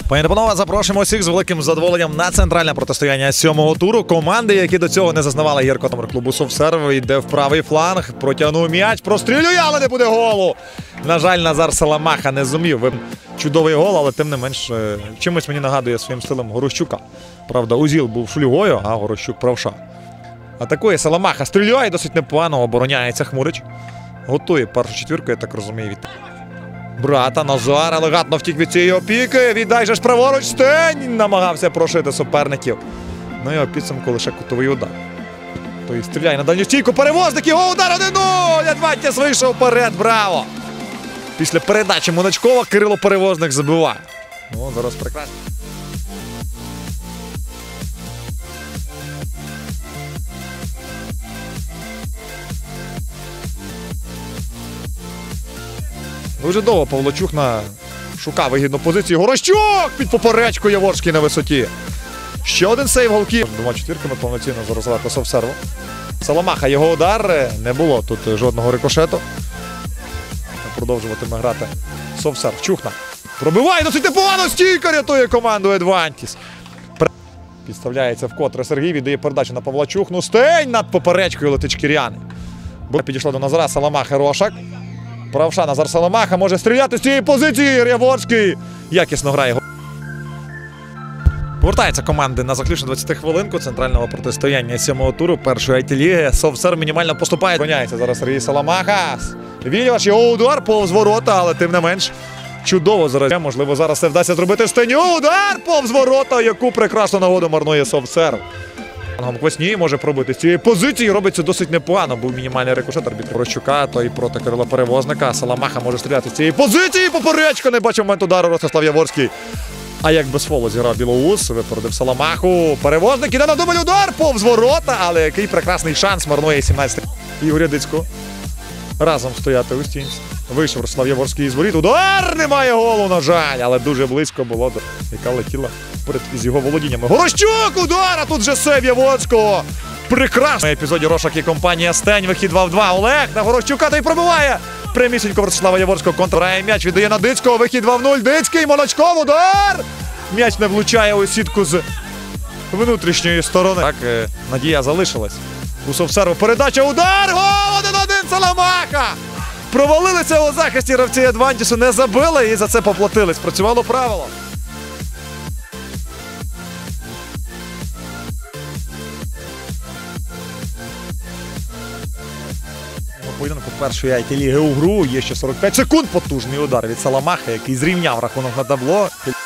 Пані та панове, запрошуємо усіх з великим задоволенням на центральне протистояння 7-го туру. Команди, які до цього не зазнавали гірко, номер клубу «Совсерв» йде в правий фланг, протягнув м'яч, прострілює, але не буде голу. На жаль, Назар Саламаха не зумів. Чудовий гол, але тим не менш чимось мені нагадує своїм стилем Горощука. Правда, Узіл був шлюгою, а Горощук правша. Атакує Саламаха, стріляє досить непогано, обороняється Хмурич. Готує першу четвірку, я так розумію, від брата. Назар елегантно втік від цієї опіки. Віддай же ж праворуч, Стень намагався прошити суперників. Ну і у підсумку лише кутовий удар. Той стріляє на дальню стійку. Перевозник, його удар 1-0. Адвантіс вийшов вперед, браво! Після передачі Моночкова Кирило Перевозник забиває. Ну, зараз прекрасно. Дуже довго Павлочук шукав вигідну позицію. Горощук під поперечку, Яворський на висоті. Ще один сейв голків. Двома четвірками повноцінно зарозвати Совсерву. Саламаха, його удар. Не було тут жодного рикошету. Продовжуватиме грати Совсерв. Чухна. Пробиває досить непогано. Стійка рятує команду Адвантіс. Підставляється вкотре Сергій. Віддає передачу на Павла Чухну. Стень над поперечкою летить Шкіряни. Підійшло до Назара Саламаха Рошак. Правша Назар Саламаха може стріляти з цієї позиції. Яворський якісно грає. Повертається команди на заключну 20 хвилинку центрального протистояння 7-го туру першої IT-ліги. Совсерв мінімально поступає. Зупиняється зараз Сергій Саламаха. Вільваш, його удар повз ворота, але тим не менш чудово зараз. Можливо, зараз це вдасться зробити Стеню. Удар повз ворота, яку прекрасну нагоду марнує Совсерв. Квасні може пробити з цієї позиції, робиться досить непогано. Був мінімальний рикошет від Горощука, то і проти Кирила Перевозника. Саламаха може стріляти з цієї позиції, поперечка, не бачив момент удару Ростислав Яворський. А як без фолу зіграв Білоус, випередив Саламаху. Перевозник іде на дубль, удар повз ворота, але який прекрасний шанс марнує 17-й. Ігор Ядицько. Разом стояти у стінці. Вийшов Ростислав Яворський із воріт. Удар! Немає голу, на жаль, але дуже близько було, яка летіла із його володіннями. Горощук! Удар! А тут же сейв Яворського! Прекрасно! В епізоді Рошак і компанія Стень. Вихід 2 в 2. Олег на Горощука та й пробиває! Прямісінько Ростислава Яворського контрграє м'яч. Віддає на Дицького. Вихід 2 в 0. Дицький, Моночков, удар! М'яч не влучає у сітку з внутрішньої сторони. Так, надія залишилась. У Совсерву передача, удар! Гол! 1-1 Саламаха! Провалилися у захисті гравці Адвантісу, не забили і за це поплатились. Працювало правило. Поєдинку першої IT-ліги у гру є ще 45 секунд. Потужний удар від Саламаха, який зрівняв рахунок на табло.